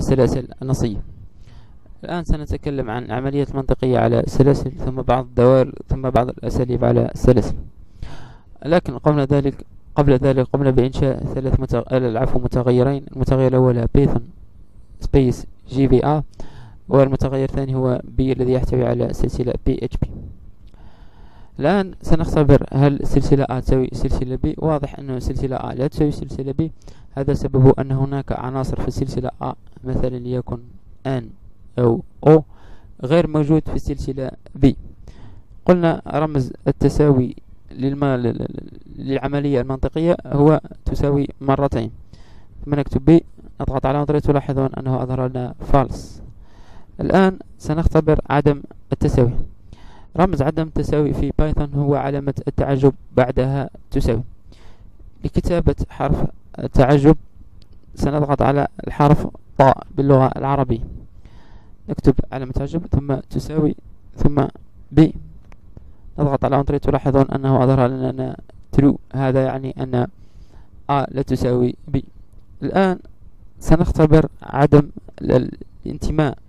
السلاسل النصية. الآن سنتكلم عن عملية منطقية على السلاسل، ثم بعض الدوائر، ثم بعض الأساليب على السلاسل. لكن قبل ذلك قمنا بإنشاء متغيرين. المتغير الأول Python سبيس GVA، والمتغير الثاني هو B الذي يحتوي على سلسلة PHP. الآن سنختبر هل سلسلة A تساوي سلسلة B. واضح أن سلسلة A لا تساوي سلسلة B. هذا سببه أن هناك عناصر في السلسلة A مثلا ليكن N أو O غير موجود في السلسلة B. قلنا رمز التساوي للعملية المنطقية هو تساوي مرتين. ثم نكتب B، نضغط على Enter، تلاحظون أنه أظهر لنا false. الآن سنختبر عدم التساوي. رمز عدم التساوي في بايثون هو علامة التعجب بعدها تساوي. لكتابة حرف التعجب سنضغط على الحرف طاء باللغة العربية، نكتب علامة تعجب ثم تساوي ثم B، نضغط على Enter، تلاحظون أنه أظهر لنا true. هذا يعني أن A لا تساوي B. الآن سنختبر عدم الانتماء.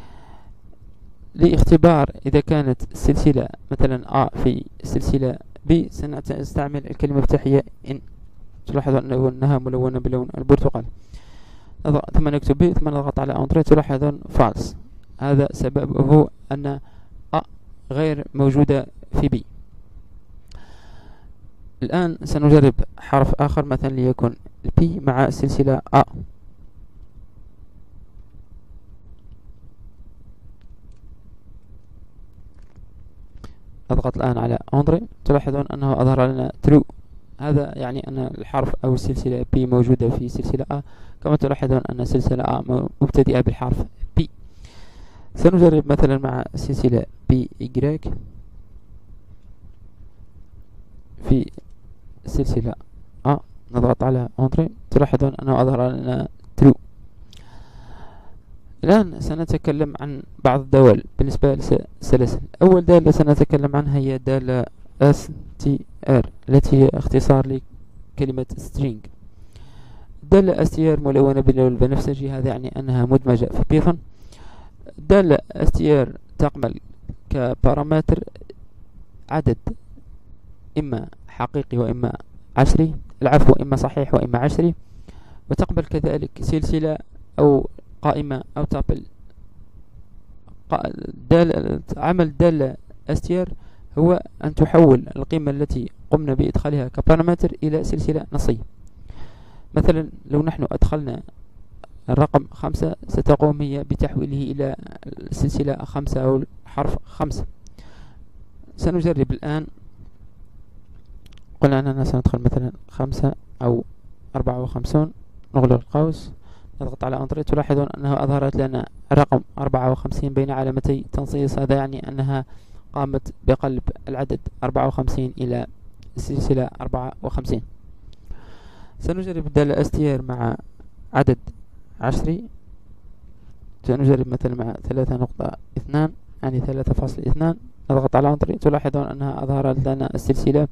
لاختبار إذا كانت السلسلة مثلا A في السلسلة B سنستعمل الكلمة المفتاحية in. تلاحظون أنها ملونة بلون البرتقال. ثم نكتب B ثم نضغط على Enter، تلاحظون false. هذا سببه أن A غير موجودة في B. الآن سنجرب حرف آخر مثلا ليكن P مع السلسلة A. أضغط الآن على Enter، تلاحظون أنه أظهر لنا true. هذا يعني أن الحرف أو السلسلة P موجودة في سلسلة A، كما تلاحظون أن السلسلة A مبتدئة بالحرف P. سنجرب مثلا مع سلسلة PY في السلسلة A، نضغط على Enter، تلاحظون أنه أظهر لنا true. الآن سنتكلم عن بعض الدوال بالنسبة للسلاسل. أول دالة سنتكلم عنها هي دالة str التي هي اختصار لكلمة string. دالة str ملونة باللون البنفسجي، هذا يعني أنها مدمجة في بايثون. دالة str تقبل كبارامتر عدد إما حقيقي وإما عشري، العفو إما صحيح وإما عشري، وتقبل كذلك سلسلة أو قائمة أو تابل. عمل دالة str هو أن تحول القيمة التي قمنا بإدخالها كبارامتر إلى سلسلة نصية. مثلا لو نحن أدخلنا الرقم 5 ستقوم هي بتحويله إلى السلسلة 5 أو الحرف 5. سنجرب الآن. قلنا أننا سندخل مثلا 5 أو 54، نغلق القوس، نضغط على Enter، تلاحظون أنها أظهرت لنا رقم 54 بين علامتي تنصيص. هذا يعني أنها قامت بقلب العدد 54 إلى السلسلة 54. سنجرب الدالة str مع عدد عشري. سنجرب مثلا مع 3.2 يعني 3.2، نضغط على Enter، تلاحظون أنها أظهرت لنا السلسلة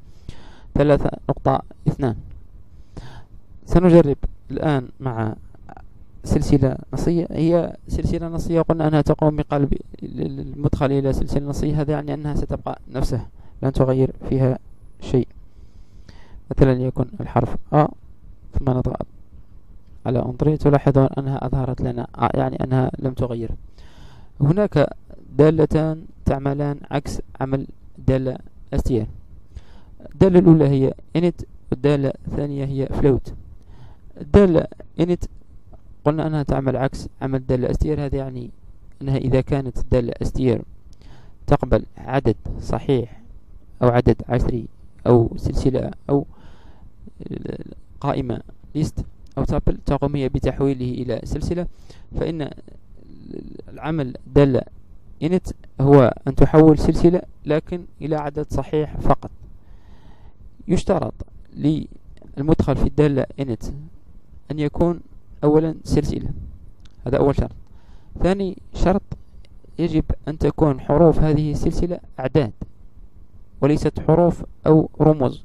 3.2. سنجرب الآن مع سلسلة نصية. هي سلسلة نصية قلنا أنها تقوم بقلب المدخل إلى سلسلة نصية، هذا يعني أنها ستبقى نفسها لن تغير فيها شيء. مثلا يكون الحرف A ثم نضغط على Enter، تلاحظون أنها أظهرت لنا A يعني أنها لم تغير. هناك دالتان تعملان عكس عمل دالة str. الدالة الأولى هي init والدالة الثانية هي float. الدالة init قلنا أنها تعمل عكس عمل دالة str. هذا يعني أنها إذا كانت الدالة str تقبل عدد صحيح أو عدد عشري أو سلسلة أو قائمة list أو تابل، تقوم هي بتحويله إلى سلسلة. فإن العمل دالة init هو أن تحول سلسلة لكن إلى عدد صحيح فقط. يشترط للمدخل في الدالة init أن يكون أولا سلسلة، هذا أول شرط. ثاني شرط يجب أن تكون حروف هذه السلسلة أعداد وليست حروف أو رموز،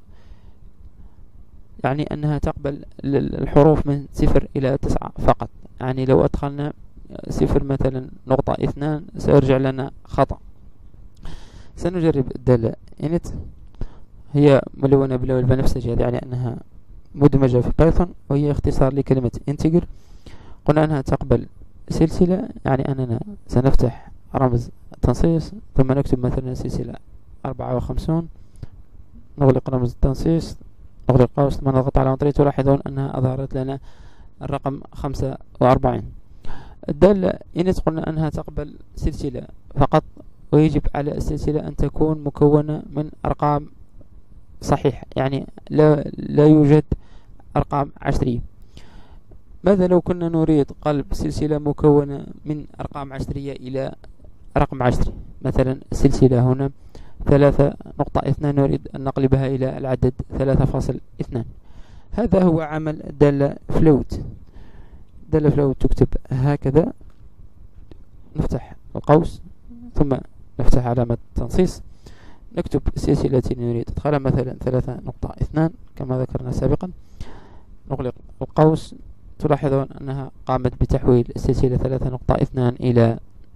يعني أنها تقبل الحروف من 0 إلى 9 فقط. يعني لو أدخلنا صفر مثلا نقطة 2 سيرجع لنا خطأ. سنجرب الدالة init، هي ملونة باللون البنفسجي، هذا يعني أنها مدمجة في بايثون، وهي اختصار لكلمة integer. قلنا أنها تقبل سلسلة، يعني أننا سنفتح رمز تنصيص ثم نكتب مثلا سلسلة 54، نغلق رمز التنصيص، نغلق قوس ثم نضغط على انتر. تلاحظون أنها أظهرت لنا الرقم 45. الدالة init قلنا أنها تقبل سلسلة فقط، ويجب على السلسلة أن تكون مكونة من أرقام صحيحة، يعني لا يوجد أرقام عشرية. ماذا لو كنا نريد قلب سلسلة مكونة من أرقام عشرية إلى رقم عشري؟ مثلا السلسلة هنا 3.2 نريد أن نقلبها إلى العدد 3.2. هذا هو عمل الدالة float. الدالة float تكتب هكذا، نفتح القوس ثم نفتح علامة تنصيص، نكتب السلسلة التي نريد إدخالها مثلا 3.2 كما ذكرنا سابقا، نغلق القوس. تلاحظون أنها قامت بتحويل السلسلة 3.2 إلى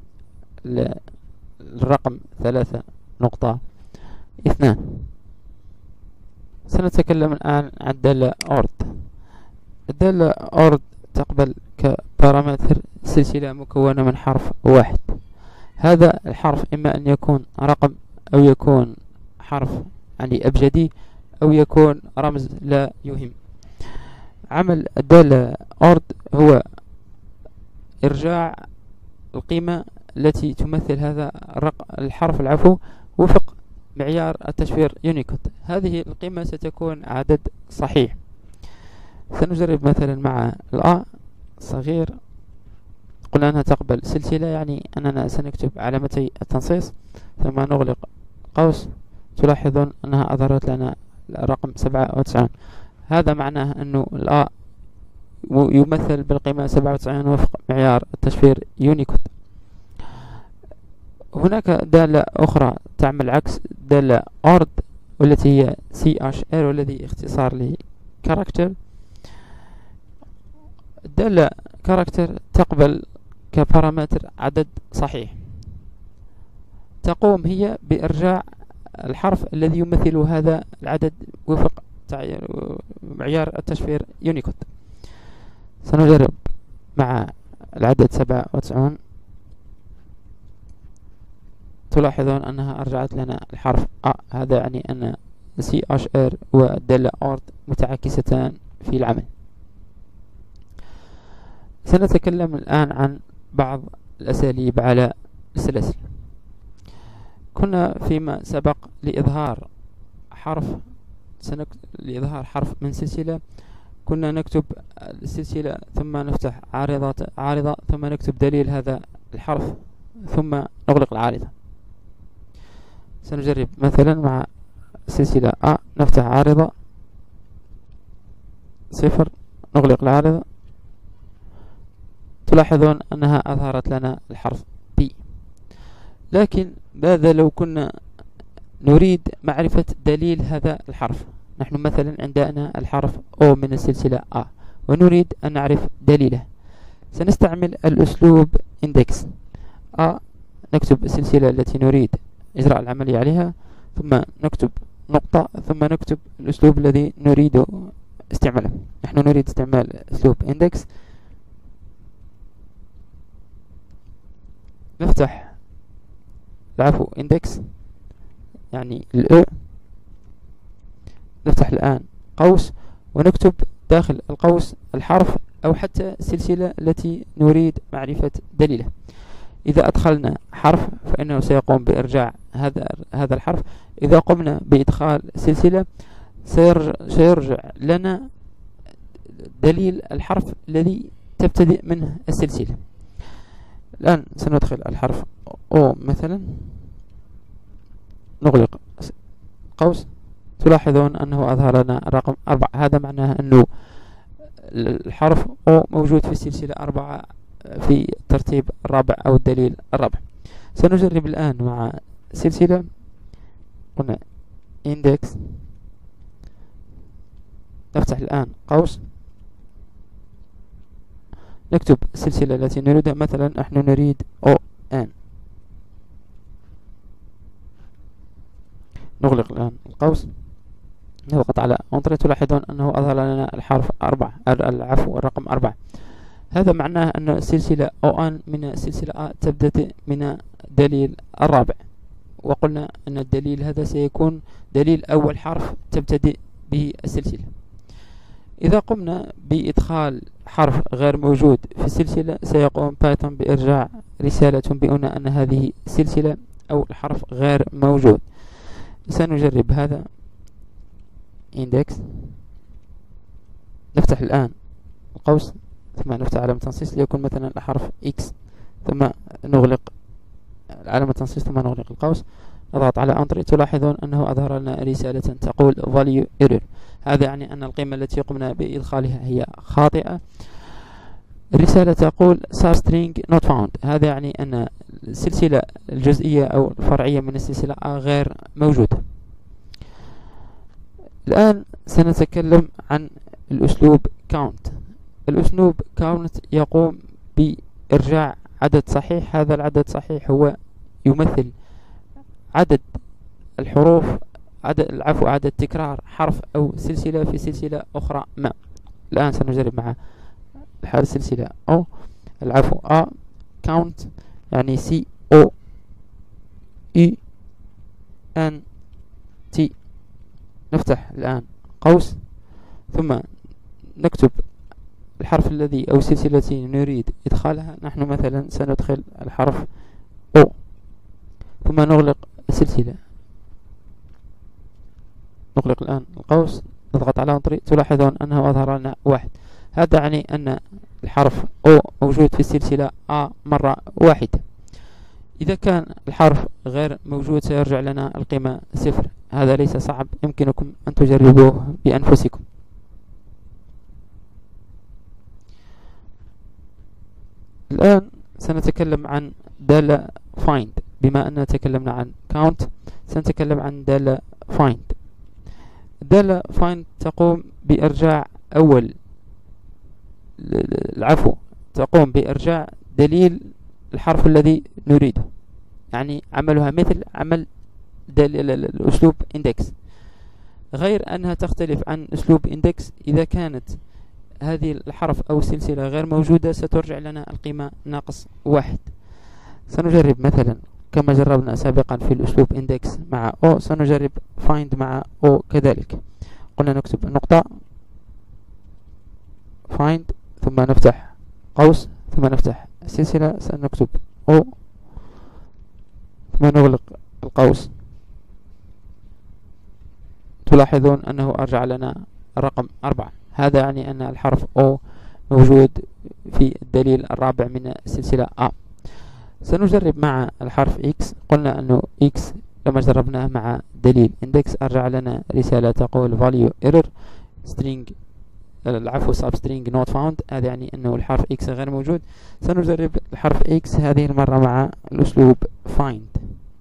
الرقم 3.2. سنتكلم الآن عن الدالة ORD. الدالة ORD تقبل كبارامتر سلسلة مكونة من حرف واحد. هذا الحرف إما أن يكون رقم أو يكون حرف يعني أبجدي أو يكون رمز لا يهم. عمل الدالة ORD هو إرجاع القيمة التي تمثل هذا الحرف وفق معيار التشفير يونيكود. هذه القيمة ستكون عدد صحيح. سنجرب مثلا مع الآ صغير، قلنا أنها تقبل سلسلة، يعني أننا سنكتب علامتي التنصيص ثم نغلق قوس. تلاحظون أنها أظهرت لنا الرقم 97. هذا معناه أنه الآ يمثل بالقيمة 97 وفق معيار التشفير يونيكود. هناك دالة أخرى تعمل عكس دالة ORD، والتي هي CHR، والذي اختصار لكاركتر. الدالة كاركتر تقبل كبارامتر عدد صحيح. تقوم هي بإرجاع الحرف الذي يمثل هذا العدد وفق معيار التشفير يونيكود. سنجرب مع العدد 97. تلاحظون أنها أرجعت لنا الحرف A. هذا يعني أن CHR والدالة ORD متعاكستان في العمل. سنتكلم الآن عن بعض الأساليب على السلاسل. كنا فيما سبق لإظهار حرف من سلسلة، كنا نكتب السلسلة ثم نفتح عارضة ثم نكتب دليل هذا الحرف ثم نغلق العارضة. سنجرب مثلا مع سلسلة A، نفتح عارضة 0، نغلق العارضة. تلاحظون أنها أظهرت لنا الحرف B. لكن ماذا لو كنا نريد معرفة دليل هذا الحرف؟ نحن مثلا عندنا الحرف O من السلسلة A ونريد أن نعرف دليله. سنستعمل الأسلوب index A، نكتب السلسلة التي نريد إجراء العملية عليها ثم نكتب نقطة ثم نكتب الأسلوب الذي نريد استعماله. نحن نريد استعمال أسلوب index. نفتح index يعني الأ، نفتح الآن قوس ونكتب داخل القوس الحرف أو حتى السلسلة التي نريد معرفة دليله. إذا أدخلنا حرف فإنه سيقوم بإرجاع هذا الحرف. إذا قمنا بإدخال سلسلة سيرجع لنا دليل الحرف الذي تبتدئ منه السلسلة. الآن سندخل الحرف O مثلا، نغلق قوس. تلاحظون أنه أظهر لنا رقم 4. هذا معناه أنه الحرف O موجود في السلسلة 4 في الترتيب الرابع أو الدليل الرابع. سنجرب الآن مع سلسلة، قلنا index، نفتح الآن قوس نكتب السلسلة التي نريدها. مثلا نحن نريد ON. نغلق الآن القوس، نضغط على Enter. تلاحظون أنه أظهر لنا الحرف 4، العفو الرقم 4. هذا معناه أن السلسلة ON من السلسلة A تبدأ من دليل الرابع، وقلنا أن الدليل هذا سيكون دليل أول حرف تبتدئ به السلسلة. إذا قمنا بإدخال حرف غير موجود في السلسلة سيقوم بايثون بإرجاع رسالة تنبئنا أن هذه السلسلة أو الحرف غير موجود. سنجرب هذا. index. نفتح الآن القوس ثم نفتح علامة تنصيص ليكون مثلا الحرف X، ثم نغلق علامة تنصيص ثم نغلق القوس، نضغط على Enter. تلاحظون أنه أظهر لنا رسالة تقول value error. هذا يعني أن القيمة التي قمنا بإدخالها هي خاطئة. الرسالة تقول substring not found. هذا يعني أن السلسلة الجزئية أو الفرعية من السلسلة A غير موجودة. الآن سنتكلم عن الأسلوب count. الأسلوب count يقوم بإرجاع عدد صحيح. هذا العدد صحيح هو يمثل عدد الحروف، عدد تكرار حرف أو سلسلة في سلسلة أخرى ما. الآن سنجرب مع حال السلسلة A count يعني COUNT. نفتح الآن قوس ثم نكتب الحرف الذي أو السلسلة التي نريد إدخالها. نحن مثلا سندخل الحرف O ثم نغلق السلسلة. نغلق الآن القوس، نضغط على Enter. تلاحظون أنه أظهر لنا 1. هذا يعني أن الحرف O موجود في السلسلة A مرة واحدة. إذا كان الحرف غير موجود سيرجع لنا القيمة 0. هذا ليس صعب، يمكنكم أن تجربوه بأنفسكم. الآن سنتكلم عن دالة find. بما أننا تكلمنا عن count سنتكلم عن دالة find. دالة find تقوم بإرجاع تقوم بإرجاع دليل الحرف الذي نريده، يعني عملها مثل عمل الأسلوب index، غير أنها تختلف عن أسلوب index. إذا كانت هذه الحرف أو السلسلة غير موجودة سترجع لنا القيمة -1. سنجرب مثلا كما جربنا سابقا في الأسلوب index مع O، سنجرب find مع O كذلك. قلنا نكتب نقطة find ثم نفتح قوس ثم نفتح السلسلة، سنكتب O ثم نغلق القوس. تلاحظون أنه أرجع لنا الرقم 4. هذا يعني أن الحرف O موجود في الدليل الرابع من السلسلة A. سنجرب مع الحرف X. قلنا أنه X لما جربناه مع دليل index أرجع لنا رسالة تقول value error substring not found. هذا يعني أنه الحرف X غير موجود. سنجرب الحرف X هذه المرة مع الأسلوب find.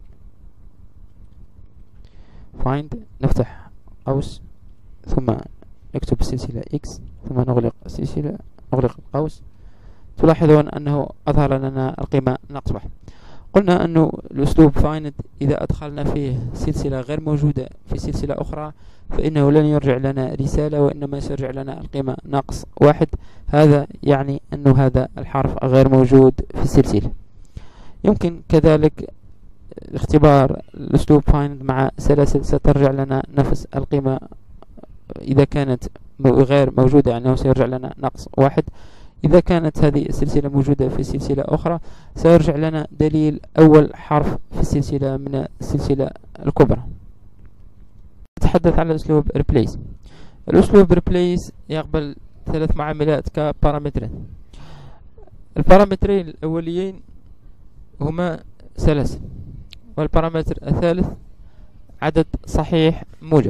نفتح قوس ثم نكتب السلسلة X ثم نغلق السلسلة، نغلق القوس. تلاحظون أنه أظهر لنا القيمة -1. قلنا أنه الأسلوب find إذا أدخلنا فيه سلسلة غير موجودة في سلسلة أخرى فإنه لن يرجع لنا رسالة وإنما سيرجع لنا القيمة -1. هذا يعني أنه هذا الحرف غير موجود في السلسلة. يمكن كذلك اختبار الأسلوب find مع سلاسل، سترجع لنا نفس القيمة. إذا كانت غير موجودة يعني سيرجع لنا -1. إذا كانت هذه السلسلة موجودة في سلسلة أخرى سيرجع لنا دليل أول حرف في السلسلة من السلسلة الكبرى. نتحدث عن الأسلوب replace. الأسلوب replace يقبل 3 معاملات كبارامترين. البارامترين الأوليين هما سلاسل، والبارامتر الثالث عدد صحيح موجب.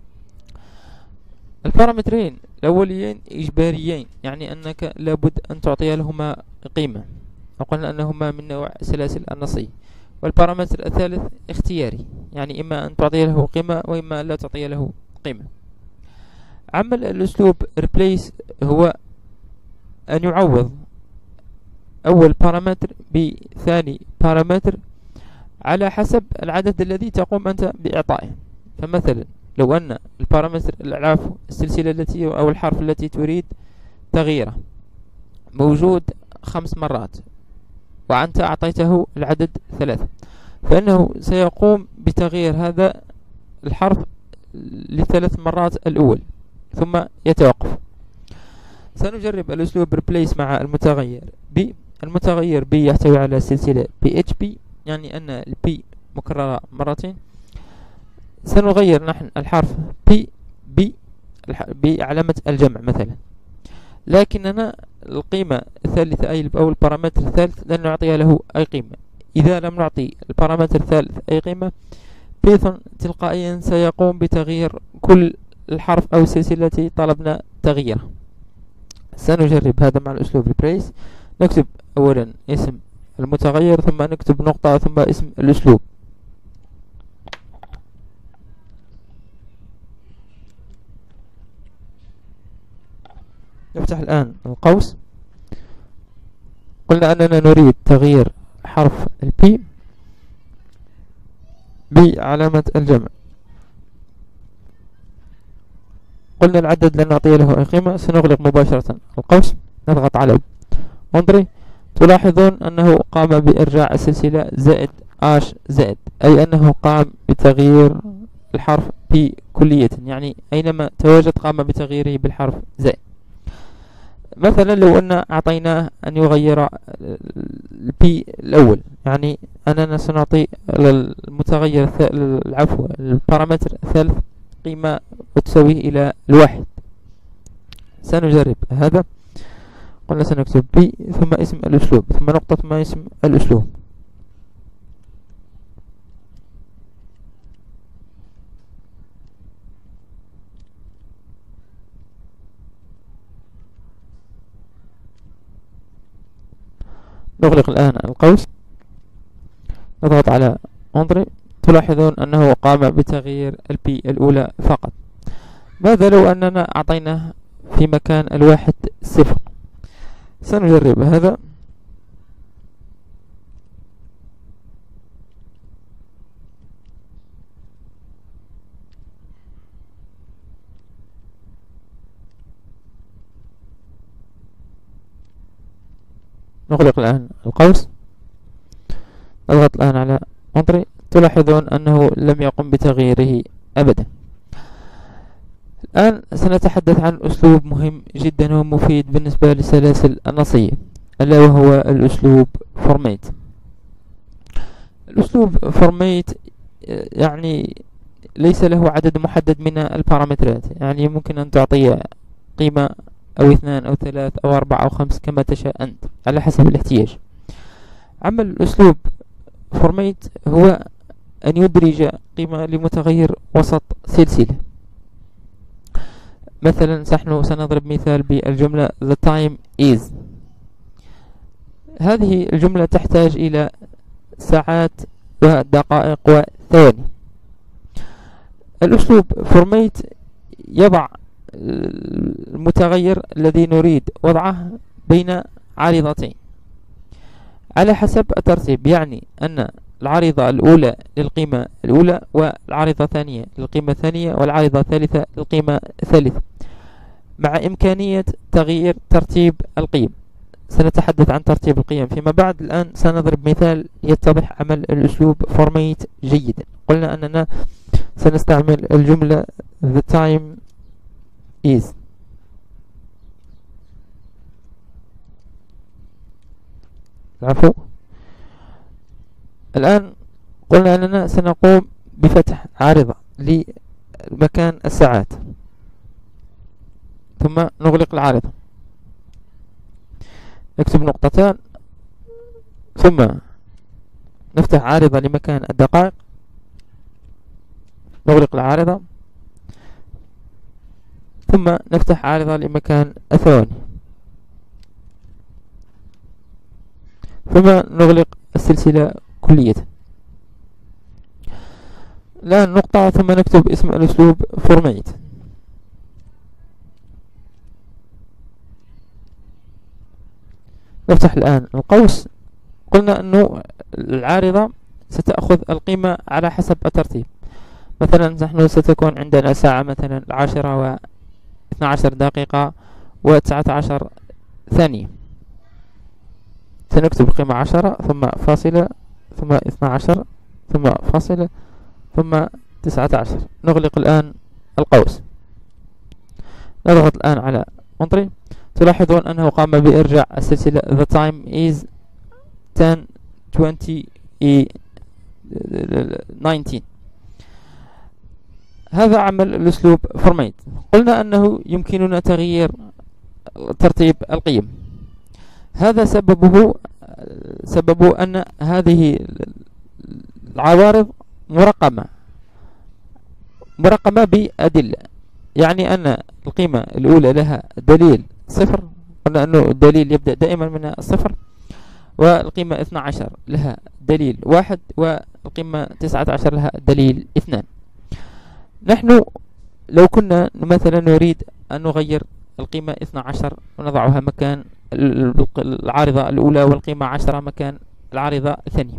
البارامترين الأوليين إجباريين، يعني أنك لابد أن تعطي لهما قيمة، وقلنا أنهما من نوع السلاسل النصية. والبارامتر الثالث اختياري، يعني إما أن تعطي له قيمة وإما لا تعطي له قيمة. عمل الأسلوب replace هو أن يعوض أول بارامتر بثاني بارامتر على حسب العدد الذي تقوم أنت بإعطائه. فمثلا لو أن البارامتر العفو السلسلة التي أو الحرف التي تريد تغييره موجود 5 مرات وأنت أعطيته العدد 3، فإنه سيقوم بتغيير هذا الحرف ل3 مرات الأول ثم يتوقف. سنجرب الأسلوب replace مع المتغير b. المتغير b يحتوي على سلسلة php، يعني أن ال p مكررة مرتين. سنغير نحن الحرف p بعلامة الجمع مثلا، لكننا القيمة الثالثة أو البارامتر الثالث لن نعطيها له أي قيمة. إذا لم نعطي البارامتر الثالث أي قيمة، بايثون تلقائيا سيقوم بتغيير كل الحرف أو السلسلة التي طلبنا تغييرها. سنجرب هذا مع الأسلوب replace. نكتب أولا اسم المتغير ثم نكتب نقطة ثم اسم الأسلوب. نفتح الآن القوس. قلنا أننا نريد تغيير حرف P بعلامة الجمع. قلنا العدد لن نعطيه له أي قيمة. سنغلق مباشرة القوس، نضغط على انظري. تلاحظون أنه قام بإرجاع السلسلة زائد آش زائد، أي أنه قام بتغيير الحرف P كلية، يعني أينما تواجد قام بتغييره بالحرف زائد. مثلا لو أن أعطيناه أن يغير P الأول، يعني أننا سنعطي المتغير العفو البارامتر الثالث قيمة وتساويه إلى 1. سنجرب هذا. قلنا سنكتب P ثم اسم الأسلوب ثم نقطة ثم اسم الأسلوب. نغلق الآن القوس، نضغط على انظري. تلاحظون أنه قام بتغيير P الأولى فقط. ماذا لو أننا أعطيناه في مكان 1 0؟ سنجرب هذا. نغلق الآن القوس، نضغط الآن على انظري. تلاحظون أنه لم يقم بتغييره أبدا. الآن سنتحدث عن أسلوب مهم جدا ومفيد بالنسبة للسلاسل النصية، ألا وهو الأسلوب format. الأسلوب format يعني ليس له عدد محدد من البارامترات، يعني ممكن أن تعطي قيمة أو 2 أو 3 أو 4 أو 5 كما تشاء أنت على حسب الاحتياج. عمل الأسلوب format هو أن يدرج قيمة لمتغير وسط سلسلة. مثلا نحن سنضرب مثال بالجملة the time is. هذه الجملة تحتاج إلى ساعات ودقائق وثواني. الأسلوب format يضع المتغير الذي نريد وضعه بين عارضتين على حسب الترتيب، يعني أن العارضة الأولى للقيمة الأولى والعارضة الثانية للقيمة الثانية والعارضة الثالثة للقيمة الثالثة، مع إمكانية تغيير ترتيب القيم. سنتحدث عن ترتيب القيم فيما بعد. الآن سنضرب مثال يتضح عمل الأسلوب format جيدا. قلنا أننا سنستعمل الجملة the time is. العفو. الآن قلنا أننا سنقوم بفتح عارضة لمكان الساعات ثم نغلق العارضة، نكتب نقطتان ثم نفتح عارضة لمكان الدقائق، نغلق العارضة ثم نفتح عارضة لمكان الثواني ثم نغلق السلسلة كلية. الآن نقطة ثم نكتب اسم الأسلوب format. نفتح الآن القوس. قلنا أنه العارضة ستأخذ القيمة على حسب الترتيب. مثلا نحن ستكون عندنا ساعة مثلا 10:12 و19 ثانية. سنكتب القيمة 10 ثم فاصلة ثم 12 ثم فاصلة ثم 19. نغلق الآن القوس. نضغط الآن على Enter. تلاحظون أنه قام بإرجاع السلسلة The time is 10:20:19. هذا عمل الأسلوب Format. قلنا أنه يمكننا تغيير ترتيب القيم. هذا سببه أن هذه العوارض مرقمة بأدلة، يعني أن القيمة الأولى لها دليل 0. قلنا أنه الدليل يبدأ دائما من الصفر. والقيمة 12 لها دليل 1 والقيمة 19 لها دليل 2. نحن لو كنا مثلا نريد أن نغير القيمة 12 ونضعها مكان العارضة الأولى والقيمة 10 مكان العارضة الثانية،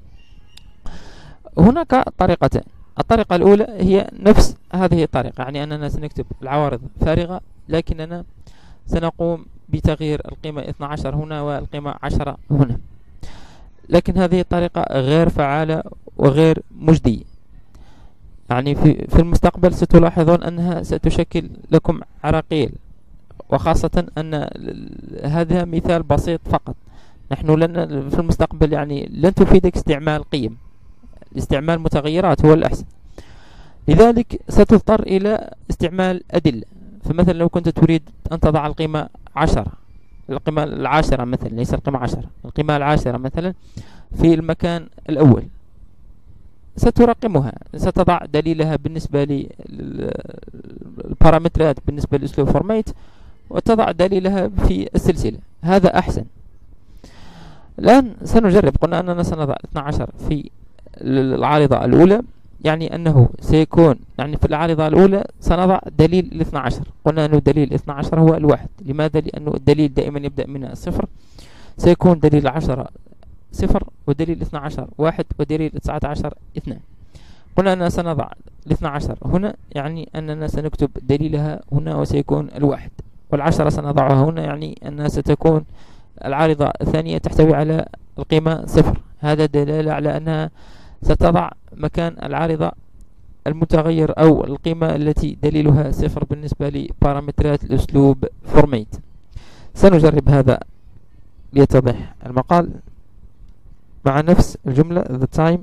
هناك طريقتين. الطريقة الأولى هي نفس هذه الطريقة، يعني أننا سنكتب العوارض فارغة لكننا سنقوم بتغيير القيمة 12 هنا والقيمة 10 هنا. لكن هذه الطريقة غير فعالة وغير مجدية، يعني في المستقبل ستلاحظون أنها ستشكل لكم عراقيل، وخاصة أن هذا مثال بسيط فقط. نحن لن في المستقبل يعني لن تفيدك استعمال قيم، استعمال متغيرات هو الأحسن. لذلك ستضطر إلى استعمال أدلة. فمثلا لو كنت تريد أن تضع القيمة 10، القيمة 10 مثلا، ليس القيمة 10، القيمة 10 مثلا في المكان الأول، سترقمها، ستضع دليلها بالنسبة للبارامترات بالنسبة لأسلوب فورميت، وتضع دليلها في السلسلة. هذا أحسن. الآن سنجرب. قلنا أننا سنضع 12 في العارضة الأولى، يعني أنه سيكون يعني في العارضة الأولى سنضع دليل 12. قلنا أنه دليل 12 هو الواحد. لماذا؟ لأنه الدليل دائما يبدأ من الصفر. سيكون دليل 10 0 ودليل 12 1 ودليل 19 2. قلنا أننا سنضع 12 هنا، يعني أننا سنكتب دليلها هنا وسيكون الواحد، والعشرة سنضعها هنا، يعني أنها ستكون العارضة الثانية تحتوي على القيمة 0. هذا دلالة على أنها ستضع مكان العارضة المتغير أو القيمة التي دليلها 0 بالنسبة لبارامترات الأسلوب فورميت. سنجرب هذا ليتضح المقال مع نفس الجملة the time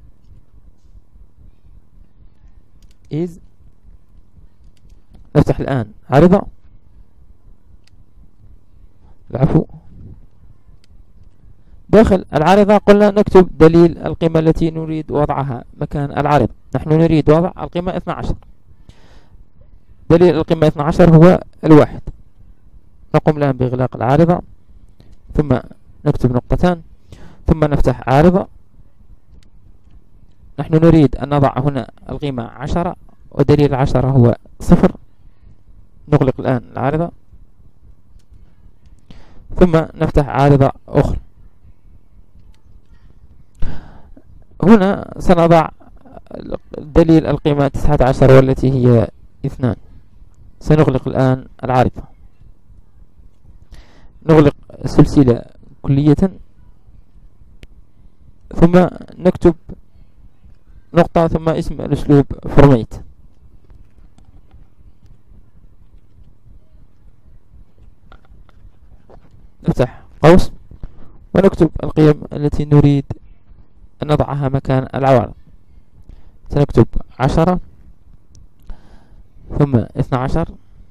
is. نفتح الآن عارضة، العفو، داخل العارضة قلنا نكتب دليل القيمة التي نريد وضعها مكان العارضة. نحن نريد وضع القيمة 12. دليل القيمة 12 هو الواحد. نقوم الآن بإغلاق العارضة، ثم نكتب نقطتان، ثم نفتح عارضة. نحن نريد أن نضع هنا القيمة 10 ودليل 10 هو 0. نغلق الآن العارضة، ثم نفتح عارضة أخرى. هنا سنضع دليل القيمة 19 والتي هي 2. سنغلق الآن العارضة، نغلق السلسلة كلية، ثم نكتب نقطة ثم اسم الأسلوب فورميت. نفتح قوس ونكتب القيم التي نريد أن نضعها مكان العوارض. سنكتب 10 ثم 12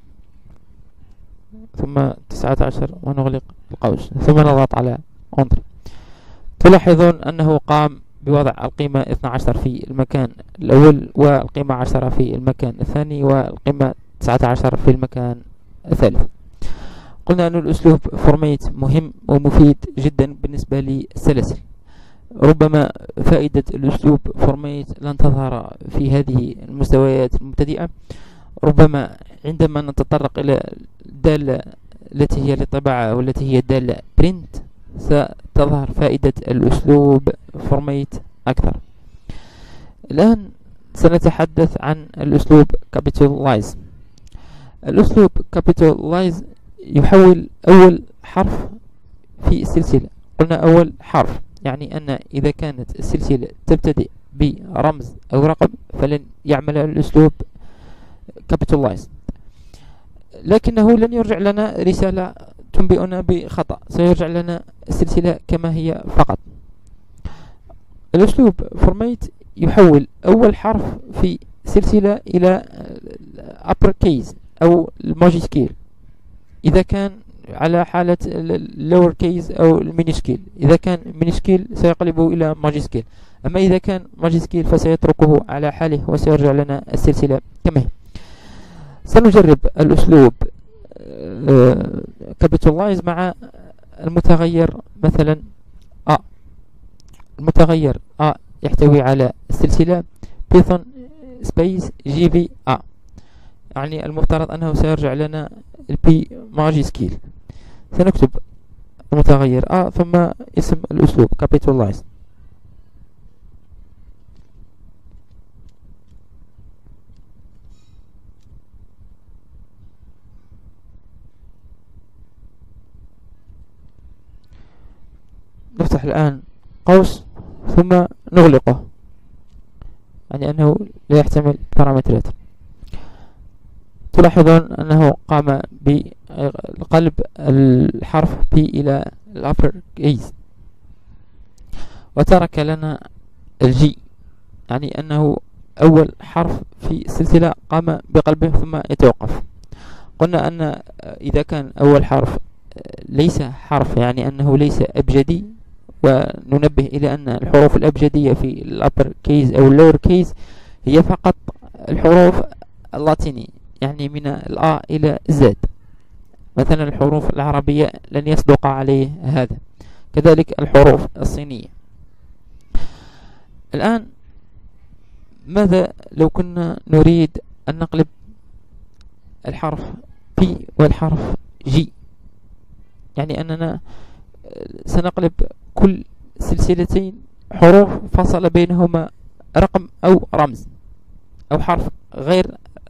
ثم 19 ونغلق القوس، ثم نضغط على Enter. تلاحظون أنه قام بوضع القيمة 12 في المكان الأول، والقيمة 10 في المكان الثاني، والقيمة 19 في المكان الثالث. قلنا أن الأسلوب فورميت مهم ومفيد جدا بالنسبة للسلاسل. ربما فائدة الأسلوب فورميت لن تظهر في هذه المستويات المبتدئة، ربما عندما نتطرق إلى الدالة التي هي للطباعة والتي هي الدالة print ستظهر فائدة الأسلوب فورميت أكثر. الآن سنتحدث عن الأسلوب capitalize. الأسلوب capitalize يحول أول حرف في السلسلة. قلنا أول حرف يعني أن إذا كانت السلسلة تبتدئ برمز أو رقم فلن يعمل الأسلوب capitalize، لكنه لن يرجع لنا رسالة تنبئنا بخطأ، سيرجع لنا السلسلة كما هي فقط. الأسلوب format يحول أول حرف في سلسلة إلى upper case أو الماجيسكيل إذا كان على حالة lower case أو المينيسكيل. إذا كان مينيسكيل سيقلبه إلى ماجيسكيل، أما إذا كان ماجيسكيل فسيتركه على حاله وسيرجع لنا السلسلة كما هي. سنجرب الأسلوب capitalize مع المتغير مثلا A. المتغير A يحتوي على السلسلة Python space GVA، يعني المفترض أنه سيرجع لنا البي ماجيسكيل. سنكتب المتغير A ثم اسم الأسلوب capitalize. نفتح الآن قوس ثم نغلقه، يعني أنه لا يحتمل بارامترات. تلاحظون أنه قام بقلب الحرف P إلى الأبر كيس وترك لنا الجي، يعني أنه أول حرف في السلسلة قام بقلبه ثم يتوقف. قلنا أن إذا كان أول حرف ليس حرف يعني أنه ليس أبجدي، وننبه إلى أن الحروف الأبجدية في الأبر كيس أو اللور كيس هي فقط الحروف اللاتينية، يعني من الآ إلى الزد. مثلا الحروف العربية لن يصدق عليه هذا، كذلك الحروف الصينية. الآن ماذا لو كنا نريد أن نقلب الحرف P والحرف G؟ يعني أننا سنقلب كل سلسلتين حروف فصل بينهما رقم أو رمز أو حرف غير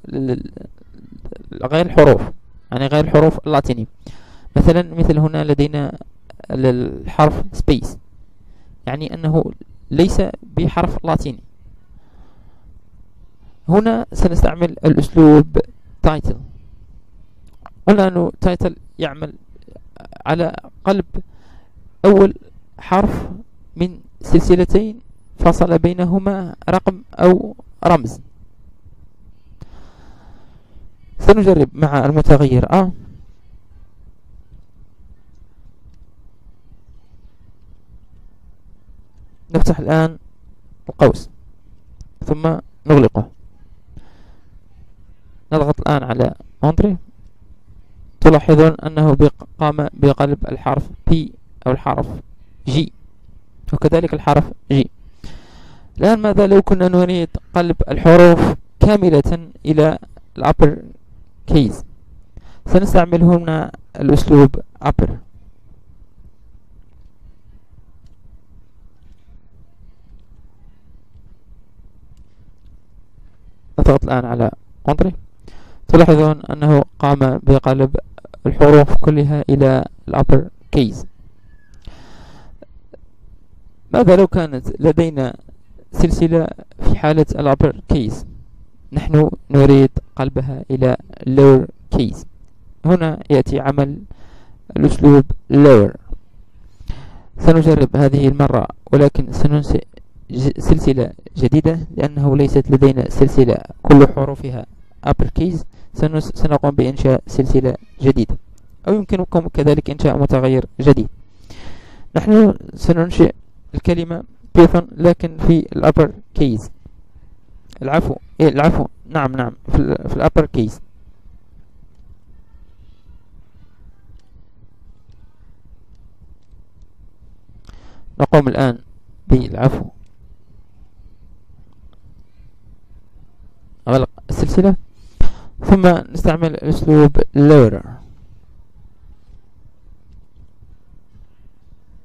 الحروف، يعني غير الحروف اللاتينية. مثل هنا لدينا الحرف سبيس، يعني أنه ليس بحرف لاتيني. هنا سنستعمل الأسلوب title. قلنا أنه title يعمل على قلب أول حرف من سلسلتين فصل بينهما رقم أو رمز. سنجرب مع المتغير A. نفتح الآن القوس ثم نغلقه. نضغط الآن على Enter. تلاحظون أنه قام بقلب الحرف P أو الحرف G وكذلك الحرف G. الآن ماذا لو كنا نريد قلب الحروف كاملة إلى الأبر كيس؟ سنستعمل هنا الأسلوب upper. نضغط الآن على Enter. تلاحظون أنه قام بقلب الحروف كلها إلى الأبر كيس. ماذا لو كانت لدينا سلسلة في حالة الأبر كيس نحن نريد قلبها إلى lower case؟ هنا يأتي عمل الأسلوب lower. سنجرب هذه المرة، ولكن سننشئ سلسلة جديدة لأنه ليست لدينا سلسلة كل حروفها upper case. سنقوم بإنشاء سلسلة جديدة، أو يمكنكم كذلك إنشاء متغير جديد. نحن سننشئ الكلمة Python لكن في الأبر كيس. العفو نعم في الأبر كيس. نقوم الآن بالعفو غلق السلسلة ثم نستعمل أسلوب loader.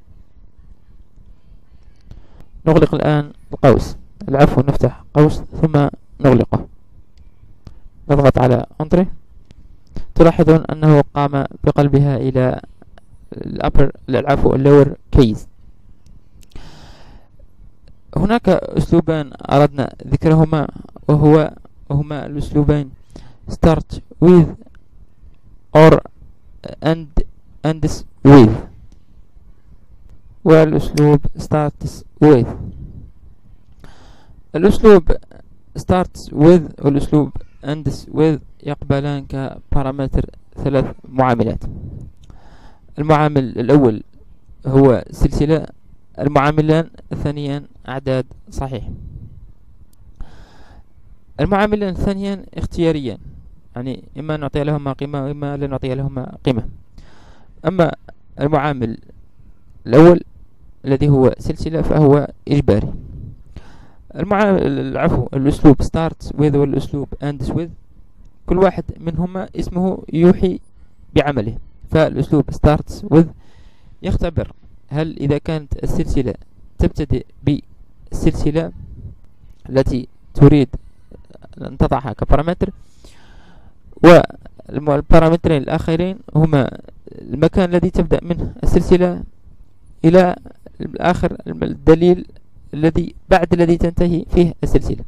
نغلق الآن القوس، العفو، نفتح قوس ثم نغلقه، نضغط على Enter. تلاحظون أنه قام بقلبها إلى اللور كيس. هناك أسلوبان أردنا ذكرهما، وهما الأسلوبين start with or ends with، والأسلوب starts with. الأسلوب starts with والأسلوب ends with يقبلان كبارامتر 3 معاملات. المعامل الأول هو سلسلة، المعاملان الثانيان أعداد صحيح. المعاملان الثانيان اختياريان، يعني إما نعطي لهما قيمة وإما لا نعطي لهما قيمة. أما المعامل الأول الذي هو سلسلة فهو إجباري. الأسلوب starts with والأسلوب ends with كل واحد منهما اسمه يوحي بعمله. فالأسلوب starts with يختبر هل إذا كانت السلسلة تبتدئ بالسلسلة التي تريد أن تضعها كبارامتر، والبارامترين الآخرين هما المكان الذي تبدأ منه السلسلة إلى الآخر، الدليل الذي تنتهي فيه السلسلة.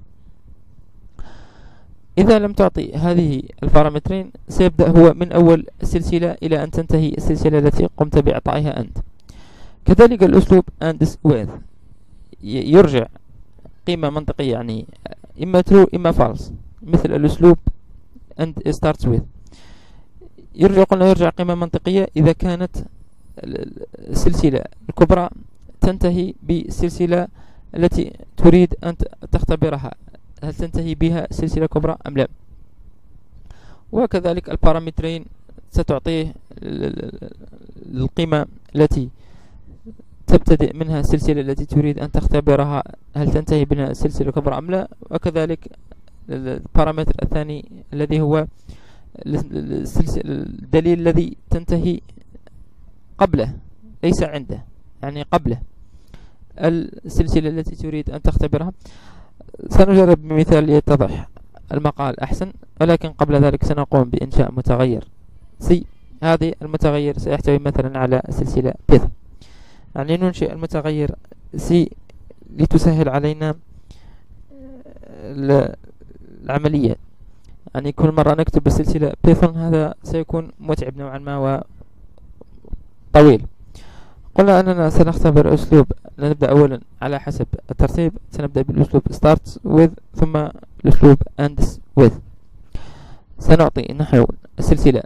إذا لم تعطي هذه البارامترين سيبدأ هو من أول السلسلة إلى أن تنتهي السلسلة التي قمت بإعطائها أنت. كذلك الأسلوب ends with يرجع قيمة منطقية، يعني إما true إما false، مثل الأسلوب and starts with يرجع قيمة منطقية إذا كانت السلسلة الكبرى تنتهي بالسلسلة التي تريد أن تختبرها، هل تنتهي بها سلسلة كبرى أم لا. وكذلك البارامترين ستعطيه القيمة التي تبتدئ منها السلسلة التي تريد أن تختبرها، هل تنتهي بها سلسلة كبرى أم لا. وكذلك البارامتر الثاني الذي هو الدليل الذي تنتهي قبله ليس عنده، يعني قبله السلسلة التي تريد أن تختبرها. سنجرب بمثال يتضح المقال أحسن، ولكن قبل ذلك سنقوم بإنشاء متغير C. هذه المتغير سيحتوي مثلا على سلسلة Python، يعني ننشئ المتغير C لتسهل علينا العملية. يعني كل مرة نكتب السلسلة Python هذا سيكون متعب نوعا ما وطويل. قلنا أننا سنختبر أسلوب، نبدأ أولا على حسب الترتيب، سنبدأ بالأسلوب starts with ثم الأسلوب ends with. سنعطي نحو السلسلة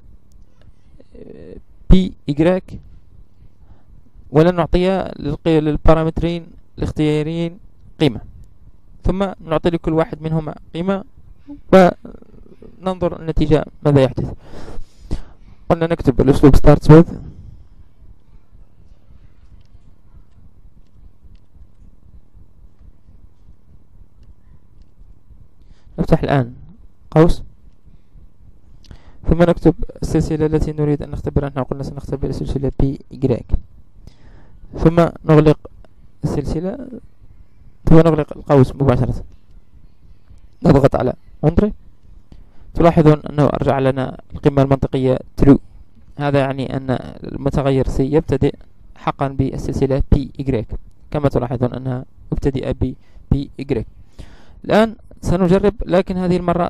y ولن نعطيها للبارامترين الاختياريين قيمة، ثم نعطي لكل واحد منهما قيمة وننظر النتيجة ماذا يحدث. قلنا نكتب الأسلوب starts with نفتح الآن قوس ثم نكتب السلسلة التي نريد أن نختبرها. نحن قلنا سنختبر السلسلة y ثم نغلق السلسلة ثم نغلق القوس مباشرة، نضغط على Enter. تلاحظون أنه أرجع لنا القيمة المنطقية true، هذا يعني أن المتغير C يبتدئ حقا بالسلسلة py كما تلاحظون أنها مبتدئة py. الآن سنجرب، لكن هذه المرة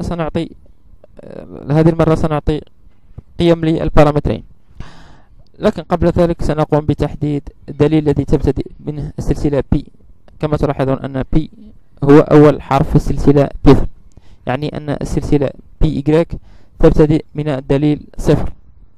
سنعطي قيم للبارامترين، لكن قبل ذلك سنقوم بتحديد الدليل الذي تبتدئ منه السلسلة P. كما تلاحظون أن P هو أول حرف في السلسلة Python، يعني أن السلسلة py تبتدئ من الدليل 0،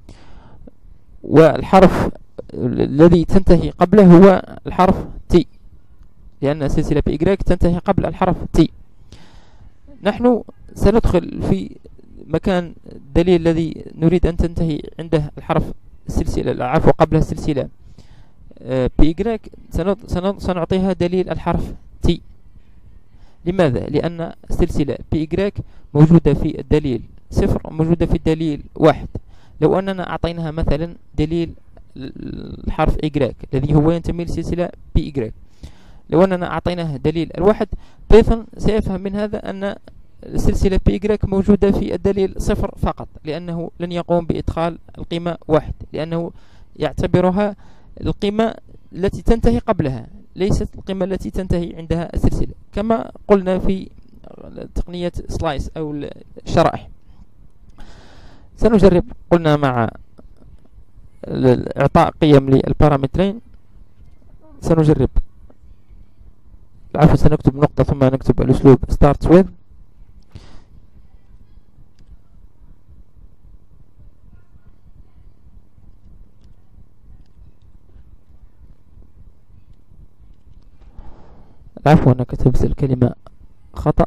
والحرف الذي تنتهي قبله هو الحرف T، لأن السلسلة py تنتهي قبل الحرف T. نحن سندخل في مكان الدليل الذي نريد أن تنتهي عنده الحرف قبل السلسلة py سنعطيها دليل الحرف T. لماذا؟ لأن السلسلة py موجودة في الدليل 0 وموجودة في الدليل 1. لو أننا أعطيناها مثلا دليل الحرف y الذي هو ينتمي للسلسلة py، لو أننا أعطيناه دليل الواحد، بايثون سيفهم من هذا أن السلسلة بي إجريك موجودة في الدليل 0 فقط، لأنه لن يقوم بإدخال القيمة 1، لأنه يعتبرها القيمة التي تنتهي قبلها، ليست القيمة التي تنتهي عندها السلسلة، كما قلنا في تقنية سلايس أو الشرائح. سنجرب، قلنا مع إعطاء قيم للبارامترين، سنجرب سنكتب نقطة ثم نكتب الأسلوب starts with. أنا كتبت الكلمة خطأ.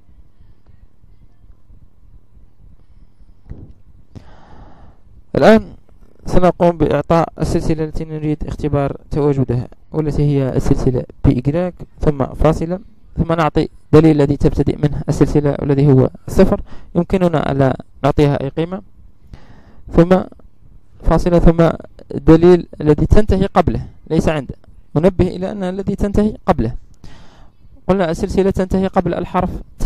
الآن سنقوم بإعطاء السلسلة التي نريد اختبار تواجدها، والتي هي السلسلة بي ثم فاصلة، ثم نعطي دليل الذي تبتدئ منه السلسلة الذي هو 0. يمكننا ألا نعطيها أي قيمة، ثم فاصلة، ثم الدليل الذي تنتهي قبله ليس عنده. ننبه إلى أن الذي تنتهي قبله، قلنا السلسلة تنتهي قبل الحرف T،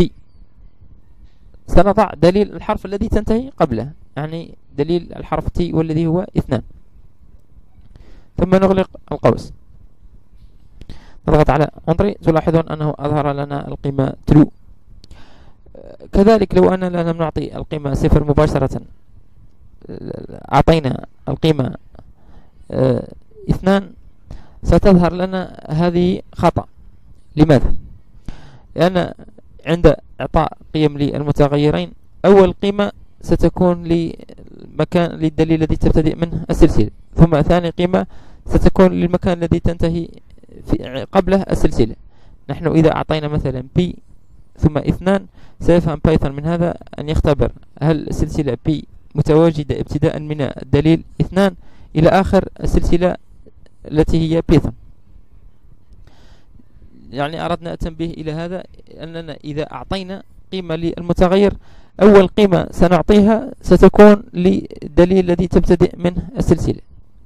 سنضع دليل الحرف الذي تنتهي قبله، يعني دليل الحرف T والذي هو 2، ثم نغلق القوس، نضغط على Enter. تلاحظون أنه أظهر لنا القيمة True. كذلك لو أننا لم نعطي القيمة 0 مباشرة، أعطينا القيمة 2، ستظهر لنا هذه خطأ. لماذا؟ لأن عند إعطاء قيم للمتغيرين، أول قيمة ستكون للدليل الذي تبتدئ منه السلسلة، ثم ثاني قيمة ستكون للمكان الذي تنتهي قبله السلسلة. نحن إذا أعطينا مثلا B ثم 2، سيفهم بايثون من هذا أن يختبر هل السلسلة B متواجدة ابتداء من الدليل 2 إلى آخر السلسلة التي هي بايثون. يعني أردنا التنبيه إلى هذا، أننا إذا أعطينا قيمة للمتغير، أول قيمة سنعطيها ستكون للدليل الذي تبتدئ منه السلسلة،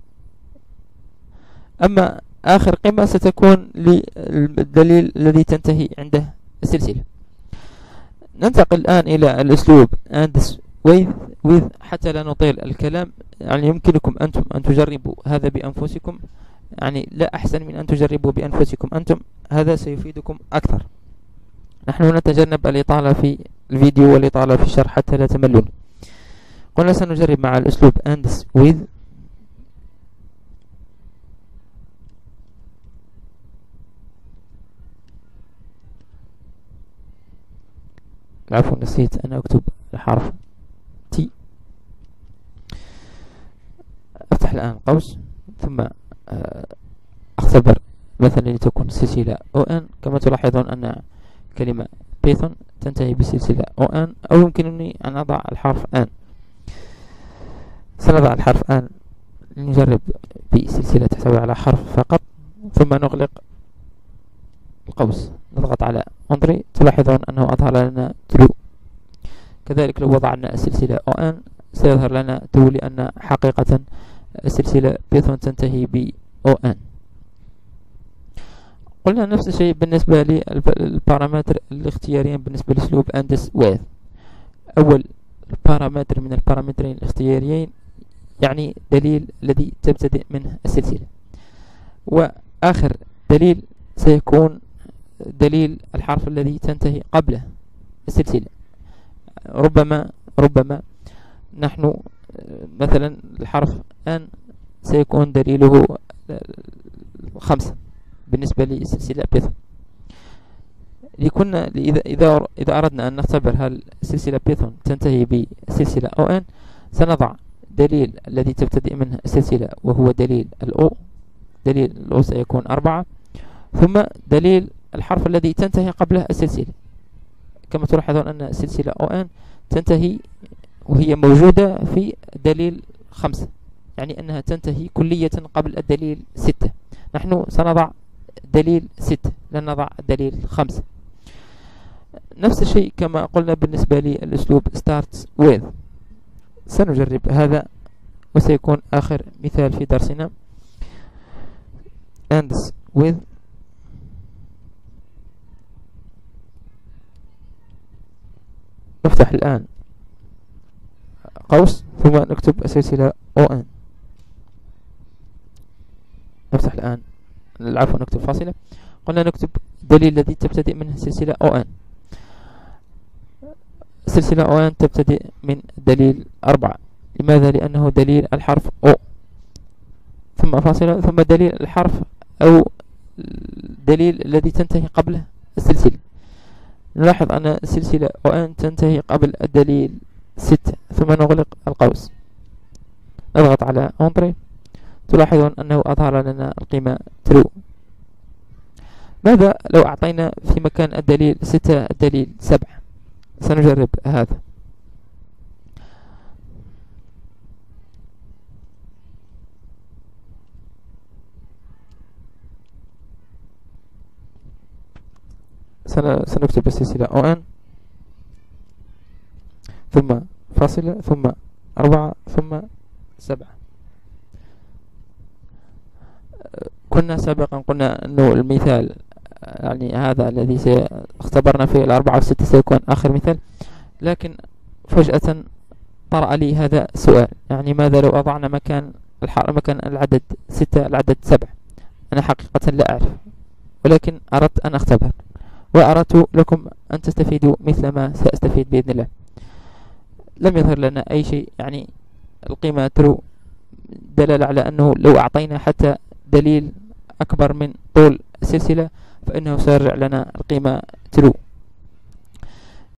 أما آخر قيمة ستكون للدليل الذي تنتهي عنده السلسلة. ننتقل الآن إلى الأسلوب and with حتى لا نطيل الكلام. يعني يمكنكم أنتم أن تجربوا هذا بأنفسكم، يعني لا أحسن من أن تجربوا بأنفسكم أنتم، هذا سيفيدكم أكثر. نحن نتجنب الإطالة في الفيديو والإطالة في الشرح حتى لا تملون. قلنا سنجرب مع الأسلوب and with. نسيت أن أكتب الحرف T. أفتح الآن قوس، ثم أختبر مثلا لتكون سلسلة ON. كما تلاحظون أن كلمة بايثون تنتهي بسلسلة ON، أو يمكنني أن أضع الحرف N. سنضع الحرف N لنجرب بسلسلة تحتوي على حرف فقط، ثم نغلق القوس، نضغط على Enter. تلاحظون أنه أظهر لنا True. كذلك لو وضعنا السلسلة ON سيظهر لنا True، لأن حقيقة السلسلة بايثون تنتهي ب ON. قلنا نفس الشيء بالنسبة للبارامتر الاختياريين بالنسبة لأسلوب and with. أول بارامتر من البارامترين الاختياريين يعني دليل الذي تبتدئ منه السلسلة، وآخر دليل سيكون دليل الحرف الذي تنتهي قبله السلسلة. ربما نحن مثلا الحرف N سيكون دليله 5 بالنسبة للسلسلة بايثون. إذا أردنا أن نختبر هل السلسلة بايثون تنتهي بسلسلة ON، سنضع دليل الذي تبتدئ منه السلسلة وهو دليل الأو. دليل الأو سيكون 4، ثم دليل الحرف الذي تنتهي قبله السلسلة. كما تلاحظون أن السلسلة ON تنتهي وهي موجودة في دليل 5، يعني أنها تنتهي كلية قبل الدليل 6. نحن سنضع دليل 6، لن نضع دليل 5. نفس الشيء كما قلنا بالنسبة للأسلوب starts with. سنجرب هذا وسيكون آخر مثال في درسنا. and with نفتح الآن قوس ثم نكتب السلسلة ON. نفتح الآن العفو نكتب فاصلة، قلنا نكتب دليل الذي تبتدئ منه سلسلة ON. سلسلة ON تبتدئ من دليل 4. لماذا؟ لأنه دليل الحرف O، ثم فاصلة، ثم دليل الحرف أو الدليل الذي تنتهي قبله السلسلة. نلاحظ أن السلسلة ON تنتهي قبل الدليل 6، ثم نغلق القوس، نضغط على Enter. تلاحظون أنه أظهر لنا القيمة true. ماذا لو أعطينا في مكان الدليل 6 الدليل 7؟ سنجرب هذا. سنكتب السلسلة ON ثم فاصلة ثم 4 ثم 7. كنا سابقا قلنا أنه المثال يعني هذا الذي اختبرنا فيه 4 و6 سيكون آخر مثال، لكن فجأة طرأ لي هذا السؤال، يعني ماذا لو أضعنا مكان العدد 6 العدد 7؟ أنا حقيقة لا أعرف، ولكن أردت أن أختبر، وأردت لكم أن تستفيدوا مثل ما سأستفيد بإذن الله. لم يظهر لنا أي شيء، يعني القيمة ترو، دلالة على أنه لو أعطينا حتى دليل أكبر من طول السلسلة فإنه سيرجع لنا القيمة ترو.